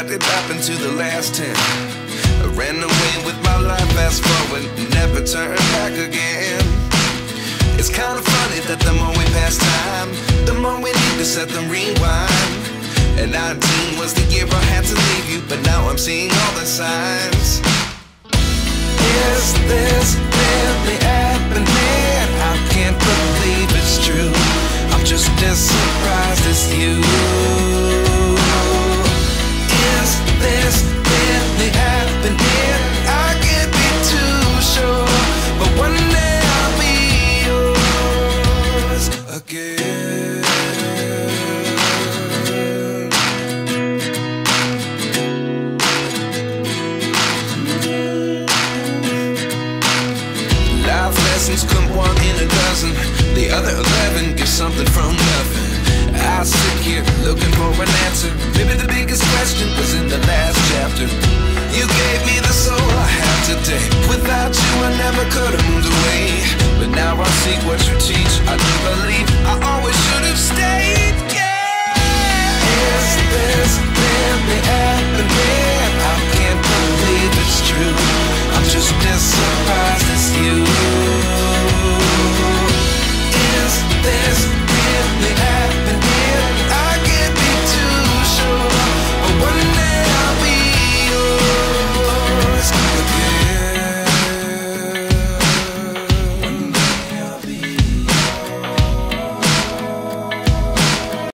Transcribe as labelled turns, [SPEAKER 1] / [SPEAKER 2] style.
[SPEAKER 1] what did happen to the last 10? I ran away with my life, fast forward, never turn back again. It's kind of funny that the more we pass time, the more we need to set them rewind. And 19 was the year I had to leave you, but now I'm seeing all the signs. Is this really happening? I can't believe it's true. I'm just as surprised as you. Is this really happening? I can't be too sure, but one day I'll be yours again. Life lessons come one in a dozen. The other 11 get something from nothing. I sit here looking for an answer. Maybe the biggest question was in the last chapter. You gave me the soul I have today. Without you I never could have moved away. But now I see what you teach. I do believe I always should have stayed. Yeah. Is this really happening? I can't believe it's true. I'm just as